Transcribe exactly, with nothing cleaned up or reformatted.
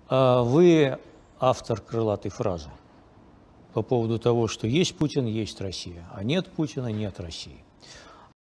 А вы автор крылатой фразы по поводу того, что есть Путин, есть Россия, а нет Путина, нет России.